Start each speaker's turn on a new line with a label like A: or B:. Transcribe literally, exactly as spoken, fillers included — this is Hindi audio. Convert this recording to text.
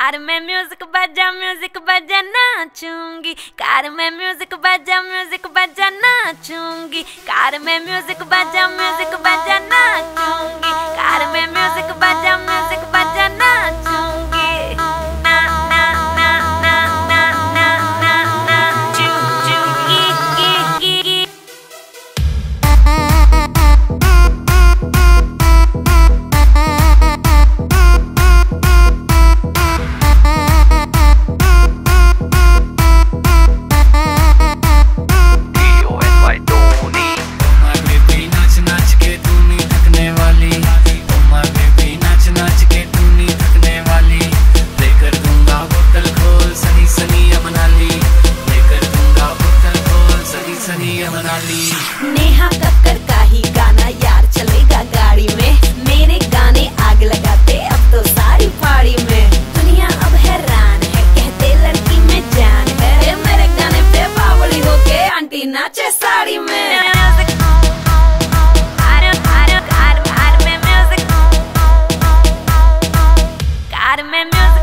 A: कार में म्यूजिक बजा म्यूजिक बजा नाचूंगी, कार में म्यूजिक बजा म्यूजिक बजा नाचूंगी, कार में म्यूजिक बजा म्यूजिक बजा नाचूंगी, कार में म्यूजिक बजा म्यूजिक बजा नाचूंगी। ना ना ना ना ना ना ना ना चू चू गी गी गी। नेहा कक्कर का ही गाना यार चलेगा गाड़ी में, मेरे गाने आग लगाते अब तो सारी पाड़ी में। दुनिया अब हैरान है, कहते लड़की में जान है, मेरे गाने पे बावली होके आंटी नाचे साड़ी में। कार में म्यूजिक